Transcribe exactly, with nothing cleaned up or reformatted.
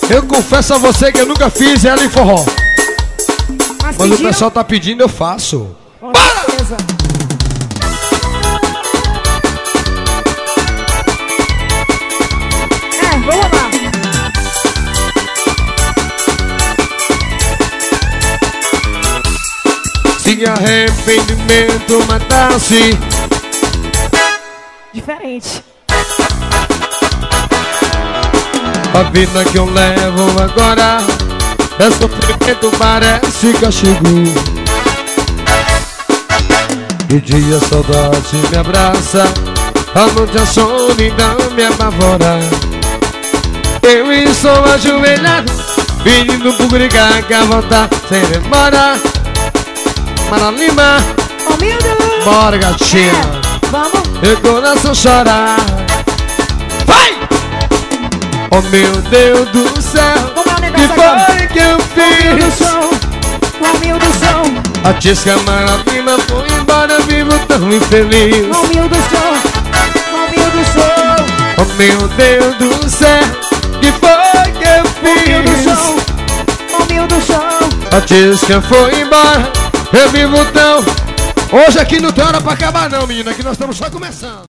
Eu confesso a você que eu nunca fiz ela em forró. Mas Quando pediram? o pessoal tá pedindo, eu faço. Com Bora! certeza. É, vamos lá. Se arrependimento matasse. Diferente. A vida que eu levo agora é sofrimento, parece castigo. E dia a saudade me abraça, a noite a solidão me apavora. Eu estou ajoelhado, pedindo por brigar que a volta sem demora. Mara Lima, Humilde. bora gatinha, É, vamos. meu coração chora. Vai! Oh meu Deus do céu, Como é o que negócio agora? foi que eu Humilde o fiz? som. Humilde o som. A Tisca Mara Lima foi embora, vivo tão infeliz. Humilde o som. Humilde o som. Oh meu Deus do céu, que foi que eu Humilde o fiz? som. Humilde o som. A Tisca foi embora, eu vivo tão... Hoje aqui não tem hora pra acabar não, menina, que nós estamos só começando.